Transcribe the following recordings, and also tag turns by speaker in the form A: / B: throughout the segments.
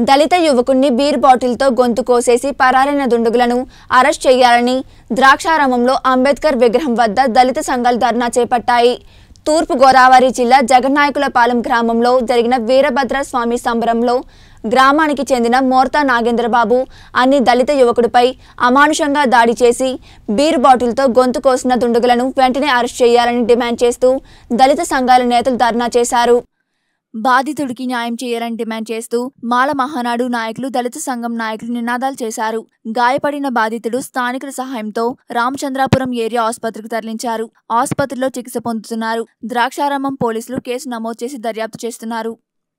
A: దళిత యువకుడిని బీర్ బాటిల్తో గొంతు కోసేసి పరారైన దుండగులను అరెస్ట్ చేయాలని ద్రాక్షారామంలో అంబేద్కర్ విగ్రహం వద్ద దళిత సంఘాలు ధర్నా చేపట్టాయి. తూర్పు గోదావరి జిల్లా జగన్నాయకులపాలెం గ్రామంలో జరిగిన వీరభద్ర స్వామి సంబరంలో గ్రామానికి చెందిన మోర్తా నాగేంద్రబాబు అన్ని దళిత యువకుడిపై అమానుషంగా దాడి చేసి బీర్ బాటిల్తో గొంతు కోసిన దుండగులను వెంటనే అరెస్ట్ చేయాలని డిమాండ్ చేస్తూ దళిత సంఘాల నేతలు ధర్నా చేశారు. బాధితుడికి న్యాయం చేయాలని డిమాండ్ చేస్తూ మాల మహానాడు నాయకులు దళిత సంఘం నాయకులు నినాదాలు చేశారు. గాయపడిన బాధితుడు స్థానికుల సహాయంతో రామచంద్రాపురం ఏరియా ఆసుపత్రికి తరలించారు. ఆసుపత్రిలో చికిత్స పొందుతున్నారు. ద్రాక్షారామం పోలీసులు కేసు నమోదు చేసి దర్యాప్తు చేస్తున్నారు.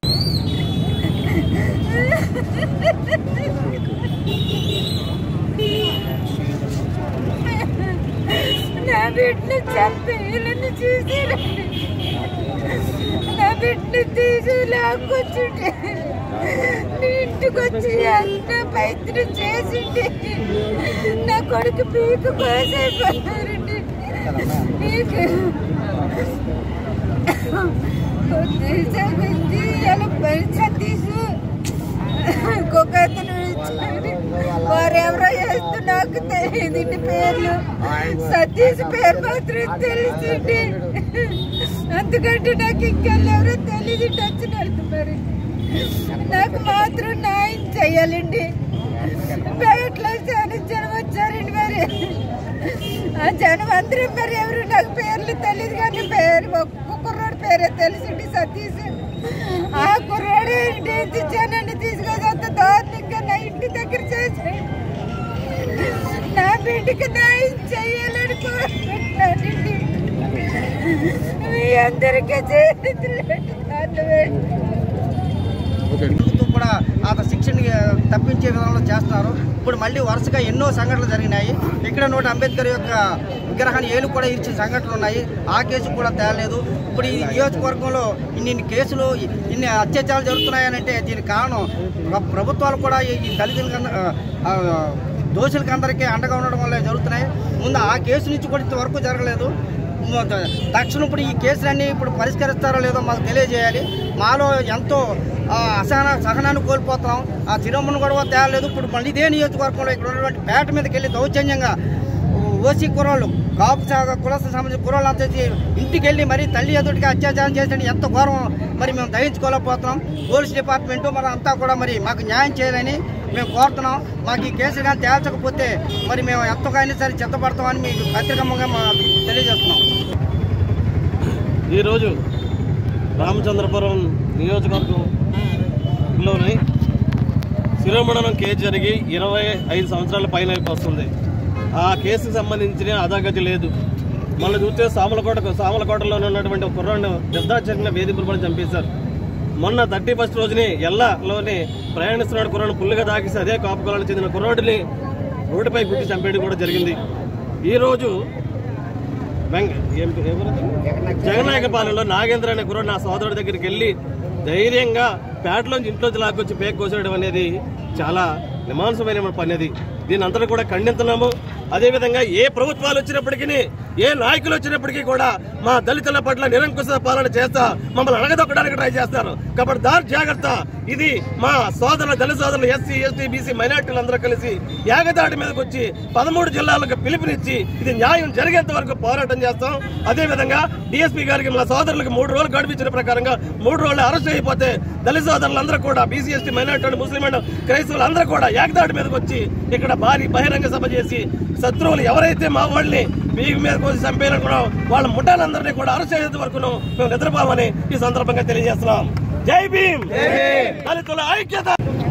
B: నా బిడ్డని తీసి లాక్కొచ్చుంటే ఇంటికి వచ్చి అంత పైత్యం చేసిండే నా కొడుకు పీకు కోసైపోతారండి. పీకు ఇలా సతీసు ఇంకొక అతను వారెవరో వేస్తూ నాకు తెలియదు. ఇంటి పేర్లు సతీష్ పేరు మాత్రం తెలిసింది. అందుకంటే నాకు ఇంకెళ్ళెవరో తెలియదు. వచ్చినట్టు మరి నాకు మాత్రం న్యాయం చెయ్యాలండి. బయటలో చాలా జనం వచ్చారండి. మరి ఆ జనం అందరూ మరి ఎవరు నాకు పేర్లు తెలియదు కానీ పేరు ఒక్క కుర్రాడు పేరే తెలిసింది సతీష్. ఆ కుర్రాడు ఇంటి జనాన్ని తీసుకొని అంత దారుణంగా నా ఇంటి దగ్గర చేసి నా బిడ్డకి న్యాయం చెయ్యాలని కోరుకుంటున్నానండి. మీ అందరికీ
C: కూడా ఆ శిక్షణ తప్పించే విధానంలో చేస్తున్నారు. ఇప్పుడు మళ్ళీ వరుసగా ఎన్నో సంఘటనలు జరిగినాయి. ఇక్కడ నోటి అంబేద్కర్ యొక్క విగ్రహాన్ని ఏలు కూడా ఇచ్చిన సంఘటనలు ఉన్నాయి. ఆ కేసు కూడా తేలేదు. ఇప్పుడు ఈ నియోజకవర్గంలో ఇన్ని కేసులు ఇన్ని అత్యాచారాలు జరుగుతున్నాయనంటే దీనికి కారణం ప్రభుత్వాలు కూడా ఈ దళితుల దోషులకి అందరికీ అండగా ఉండడం వల్ల జరుగుతున్నాయి. ముందు ఆ కేసు నుంచి కూడా ఇంతవరకు జరగలేదు. తక్షణం ఇప్పుడు ఈ కేసులన్నీ ఇప్పుడు పరిష్కరిస్తారో లేదో మాకు తెలియజేయాలి. మాలో ఎంతో సహనాన్ని కోల్పోతున్నాం. ఆ తిరుమలను కూడా తేలేదు. ఇప్పుడు మళ్ళీ ఇదే నియోజకవర్గంలో ఇక్కడ ఉన్నటువంటి పేట మీదకి వెళ్ళి దౌర్జన్యంగా ఓసీ కుర్రాళ్ళు కాపు కులస సంబంధించిన కుర్రాళ్ళు అంతా ఇంటికి వెళ్ళి మరి తల్లి ఎదుటిగా అత్యాచారం చేసిన ఎంత ఘోరం మరి మేము దహించుకోలేకపోతున్నాం. పోలీస్ డిపార్ట్మెంటు మరి అంతా కూడా మరి మాకు న్యాయం చేయాలని మేము కోరుతున్నాం. మాకు ఈ కేసు కానీ తేల్చకపోతే మరి మేము ఎంతకైనా సరే చిత్తపడతామని మీకు పత్రికంగా తెలియజేస్తున్నాం.
D: ఈరోజు రామచంద్రపురం నియోజకవర్గంలోని శిరోమండలం కేసు జరిగి 25 సంవత్సరాల పైన వస్తుంది. ఆ కేసుకు సంబంధించిన అదాగతి లేదు. మళ్ళీ చూస్తే సామలకోటలో ఉన్నటువంటి ఒక కుర్రాన్ని నిర్దాక్షిణ్యంగా వేధింపులు కూడా చంపేశారు. మొన్న 31st రోజుని ఎల్లలోని ప్రయాణిస్తున్న కుర్రాడు పుల్లుగా దాకేసి అదే కాపు కులానికి చెందిన కుర్రాడిని రోడ్డుపై గుట్టి చంపేయడం కూడా జరిగింది. ఈరోజు జగన్నాయకపాలెంలో నాగేంద్ర అనే కుర్రాడు నా సోదరుడి దగ్గరికి వెళ్ళి ధైర్యంగా పేటలోంచి ఇంట్లోంచి లాక్కొచ్చి పేక్ కోసేయడం అనేది చాలా నిమాంసమైన పని. అది దీని అంతా కూడా ఖండిస్తున్నాము. అదేవిధంగా ఏ ప్రభుత్వాలు వచ్చినప్పటికీ ఏ నాయకులు వచ్చినప్పటికీ కూడా మా దళితుల పట్ల నిరంకుశ పాలన చేస్తా మమ్మల్ని అణగదొక్కడానికి ట్రై చేస్తారు. కాబట్టి దాని జాగ్రత్త. ఇది మా దళిత సోదరులు ఎస్సీ ఎస్టీ బీసీ మైనార్టీలు అందరూ కలిసి ఏకదాటి మీదకి వచ్చి 13 జిల్లాలకు పిలుపునిచ్చి ఇది న్యాయం జరిగేంత వరకు పోరాటం చేస్తాం. అదేవిధంగా డిఎస్పీ గారికి మా సోదరులకు 3 రోజులు గడిపించిన ప్రకారంగా 3 రోజులు అరెస్ట్ అయిపోతే దళిత సోదరులందరూ కూడా బీసీ ఎస్టీ మైనార్టీ ముస్లిం క్రైస్తవులు అందరూ కూడా ఏకదాటి మీదకి వచ్చి ఇక్కడ భారీ బహిరంగ సభ చేసి శత్రువులు ఎవరైతే మా వాళ్ళని వీగి మీద కోసి చంపేయాలనుకున్నాం వాళ్ళ ముఠాలందరినీ కూడా అరెస్ట్ అయ్యేంత వరకు మేము నిద్రపోమని ఈ సందర్భంగా తెలియజేస్తున్నాం. జై భీమ్. దళితుల ఐక్యత.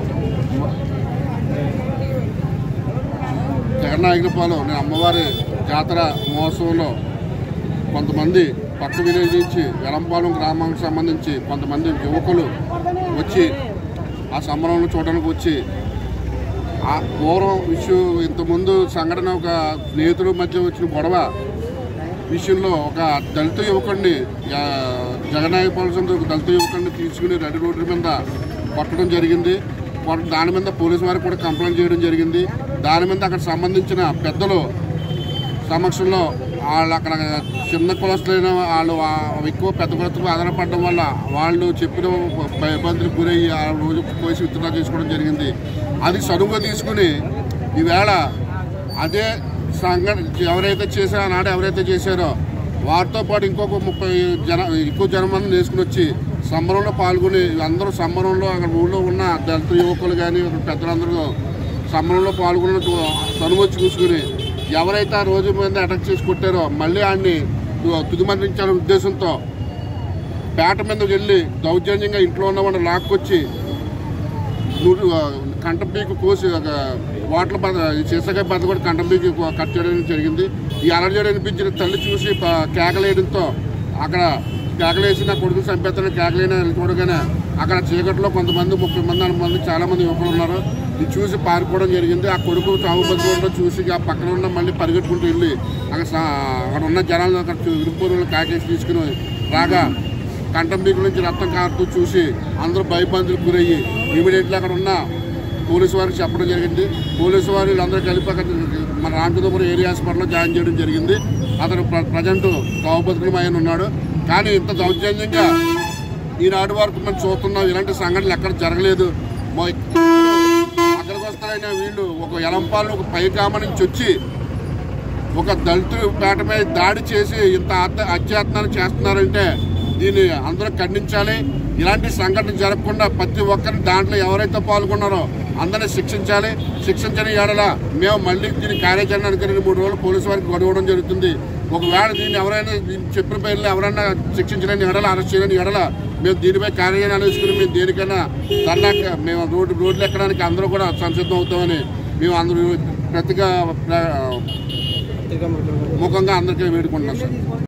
E: జగన్నాయకపాలెం అమ్మవారి జాతర మహోత్సవంలో కొంతమంది పక్క విలేజ్ నుంచి వెలంపాలెం గ్రామానికి సంబంధించి కొంతమంది యువకులు వచ్చి ఆ సంబరంలో చూడడానికి వచ్చి ఆ పూర్వం విషయం ఇంతకుముందు సంఘటన ఒక స్నేహితుల మధ్య వచ్చిన గొడవ విషయంలో ఒక దళిత యువకుడిని జగన్నాయకపాలెం దళిత యువకుడిని తీసుకుని రెడ్ రోడ్డు మీద కొట్టడం జరిగింది. దాని మీద పోలీసు వారికి కూడా కంప్లైంట్ చేయడం జరిగింది. దాని మీద అక్కడ సంబంధించిన పెద్దలు సమక్షంలో వాళ్ళు అక్కడ చిన్న కులస్తులైన వాళ్ళు ఎక్కువ పెద్ద కులస్తులు ఆధారపడడం వల్ల వాళ్ళు చెప్పిన ఇబ్బందులకు గురయ్యి ఆ రోజు కోసి విత్డ్రా చేసుకోవడం జరిగింది. అది సరువుగా తీసుకుని ఈవేళ అదే సంఘటన ఎవరైతే చేశారో ఆనాడు ఎవరైతే చేశారో వారితో పాటు ఇంకొక 30 ఎక్కువ జనమంది వేసుకుని వచ్చి సంబరంలో పాల్గొని అందరూ సంబరంలో అక్కడ ఊళ్ళో ఉన్న దళిత యువకులు కానీ పెద్దలందరూ సంబరంలో పాల్గొన్న సనుమొచ్చి చూసుకుని ఎవరైతే ఆ రోజు మీద అటాక్ చేసి కొట్టారో మళ్ళీ ఆయన్ని తుదిమరించాలనే ఉద్దేశంతో పేట మీద వెళ్ళి దౌర్జన్యంగా ఇంట్లో ఉన్న వాళ్ళని లాక్కొచ్చి కంటంపీకి కోసి వాటర్ సీసగా బద్ద కూడా కంటంపీకి కట్ చేయడం జరిగింది. ఈ అలర్జీ అనిపించిన తల్లి చూసి కేకలేయడంతో అక్కడ కేకలేసి నా కొడుకు చంపేస్తాను కేకలేని చూడగానే అక్కడ చీకట్లో కొంతమంది 30 మంది 40 మంది చాలామంది యువకులు ఉన్నారు. ఇది చూసి పారిపోవడం జరిగింది. ఆ కొడుకు చావు బతుకులో చూసి ఆ పక్కన ఉన్న మళ్ళీ పరిగెట్టుకుంటూ వెళ్ళి అక్కడ ఉన్న జనాలను అక్కడ ఇరుపూరులు కాకేసి తీసుకుని రాగా కంటంపీకుల నుంచి రక్తం కారుతూ చూసి అందరూ భయబందులకు గురయ్యి ఇమీడియట్లీ అక్కడ ఉన్న పోలీసు వారికి చెప్పడం జరిగింది. పోలీసు వారు వీళ్ళందరూ కలిపి అక్కడ మన రామచంద్రపురం ఏరియా హాస్పిటల్లో జాయిన్ చేయడం జరిగింది. అతను ప్రజెంట్ చావు బతుకులు ఆయన ఉన్నాడు. కానీ ఇంత దౌర్జన్యంగా ఈనాటి వరకు మనం చూస్తున్నాం. ఇలాంటి సంఘటనలు ఎక్కడ జరగలేదు. అక్కడికి వస్తారైనా వీళ్ళు ఒక ఎలంపాలను ఒక పైకామ నుంచి వచ్చి ఒక దళితుల పేట మీద దాడి చేసి ఇంత అత్యాత్నాలు చేస్తున్నారంటే దీన్ని అందరూ ఖండించాలి. ఇలాంటి సంఘటన జరగకుండా ప్రతి ఒక్కరిని దాంట్లో ఎవరైతే పాల్గొన్నారో అందరినీ శిక్షించాలి. శిక్షించని ఏడల మేము మళ్ళీ దీన్ని కార్యాచరణ అనుకుని 3 రోజులు పోలీసు వారికి గొడవడం జరుగుతుంది. ఒకవేళ దీన్ని ఎవరైనా చెప్పిన పేర్లు ఎవరైనా శిక్షించలేని ఎడల అరెస్ట్ చేయలేని ఎడల మేము దీనిపై కార్యాచరణ తీసుకుని మేము దేనికైనా దండాక మేము రోడ్లు ఎక్కడానికి అందరూ కూడా సంసిద్ధం అవుతామని మేము అందరూ ముఖంగా అందరికీ వేడుకుంటున్నాం సార్.